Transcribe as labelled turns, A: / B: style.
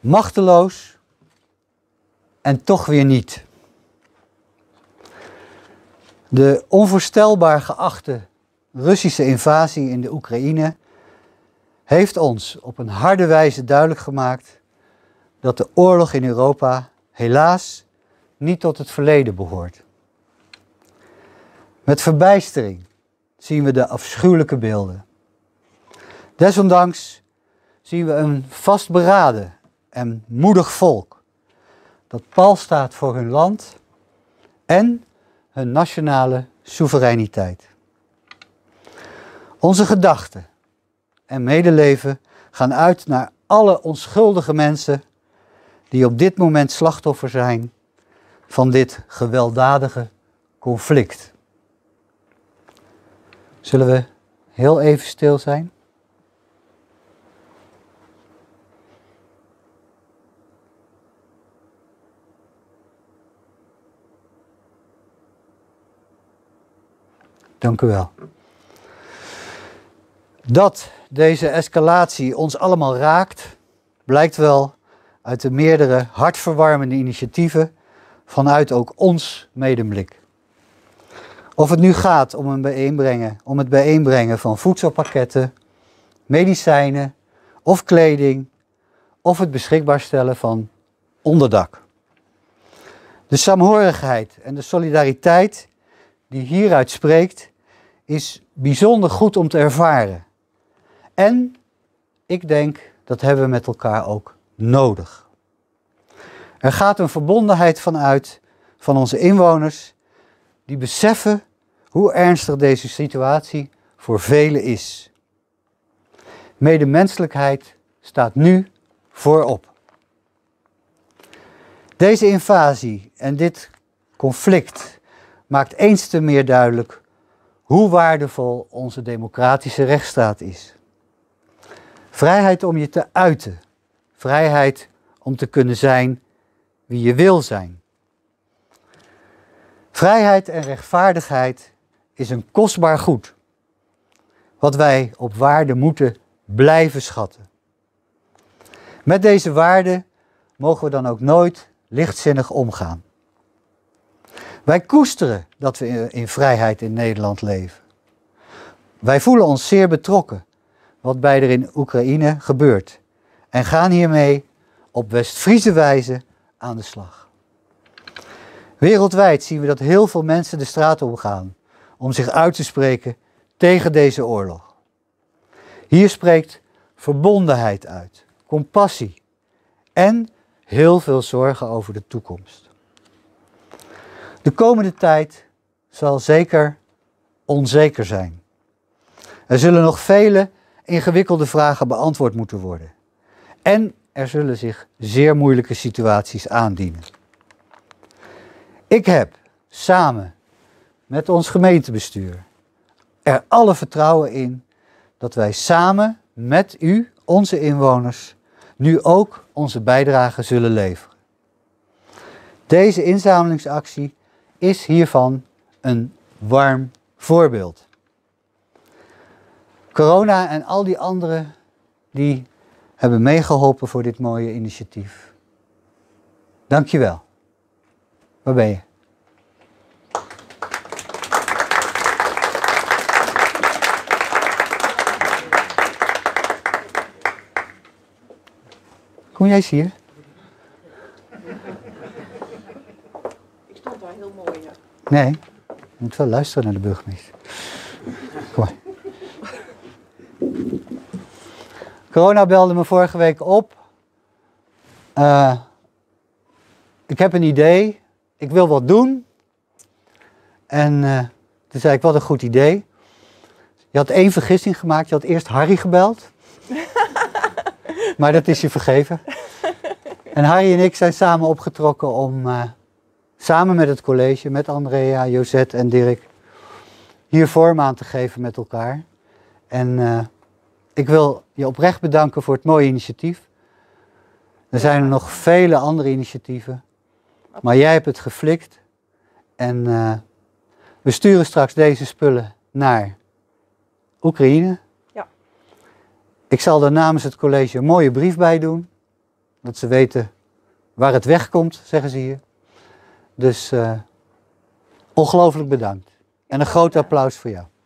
A: machteloos en toch weer niet. De onvoorstelbaar geachte Russische invasie in de Oekraïne heeft ons op een harde wijze duidelijk gemaakt dat de oorlog in Europa helaas niet tot het verleden behoort. Met verbijstering zien we de afschuwelijke beelden. Desondanks zien we een vastberaden en moedig volk dat pal staat voor hun land en hun nationale soevereiniteit. Onze gedachten en medeleven gaan uit naar alle onschuldige mensen die op dit moment slachtoffer zijn van dit gewelddadige conflict. Zullen we heel even stil zijn? Dank u wel. Dat deze escalatie ons allemaal raakt, blijkt wel uit de meerdere hartverwarmende initiatieven vanuit ook ons medemblik. Of het nu gaat om het bijeenbrengen van voedselpakketten, medicijnen of kleding, of het beschikbaar stellen van onderdak. De saamhorigheid en de solidariteit die hieruit spreekt, is bijzonder goed om te ervaren. En ik denk dat hebben we met elkaar ook nodig. Er gaat een verbondenheid vanuit van onze inwoners die beseffen hoe ernstig deze situatie voor velen is. Medemenselijkheid staat nu voorop. Deze invasie en dit conflict maakt eens te meer duidelijk hoe waardevol onze democratische rechtsstaat is. Vrijheid om je te uiten. Vrijheid om te kunnen zijn wie je wil zijn. Vrijheid en rechtvaardigheid is een kostbaar goed, wat wij op waarde moeten blijven schatten. Met deze waarden mogen we dan ook nooit lichtzinnig omgaan. Wij koesteren dat we in vrijheid in Nederland leven. Wij voelen ons zeer betrokken wat bij er in Oekraïne gebeurt en gaan hiermee op West-Friese wijze aan de slag. Wereldwijd zien we dat heel veel mensen de straat op gaan om zich uit te spreken tegen deze oorlog. Hier spreekt verbondenheid uit, compassie en heel veel zorgen over de toekomst. De komende tijd zal zeker onzeker zijn. Er zullen nog vele ingewikkelde vragen beantwoord moeten worden. En er zullen zich zeer moeilijke situaties aandienen. Ik heb samen met ons gemeentebestuur er alle vertrouwen in dat wij samen met u, onze inwoners, nu ook onze bijdrage zullen leveren. Deze inzamelingsactie is hiervan een warm voorbeeld. Corona en al die anderen die hebben meegeholpen voor dit mooie initiatief. Dank je wel. Waar ben je? Kom jij eens hier?
B: Ik stond daar heel mooi, ja.
A: Nee, je moet wel luisteren naar de burgemeester. Kom maar. Corona belde me vorige week op. Ik heb een idee. Ik wil wat doen. En toen zei ik, wat een goed idee. Je had 1 vergissing gemaakt. Je had eerst Harry gebeld. Maar dat is je vergeven. En Harry en ik zijn samen opgetrokken om samen met het college, met Andrea, Josette en Dirk, hier vorm aan te geven met elkaar. En ik wil je oprecht bedanken voor het mooie initiatief. Er zijn er nog vele andere initiatieven. Maar jij hebt het geflikt. En we sturen straks deze spullen naar Oekraïne.
B: Ja.
A: Ik zal er namens het college een mooie brief bij doen. Dat ze weten waar het wegkomt, zeggen ze hier. Dus ongelooflijk bedankt. En een groot applaus voor jou.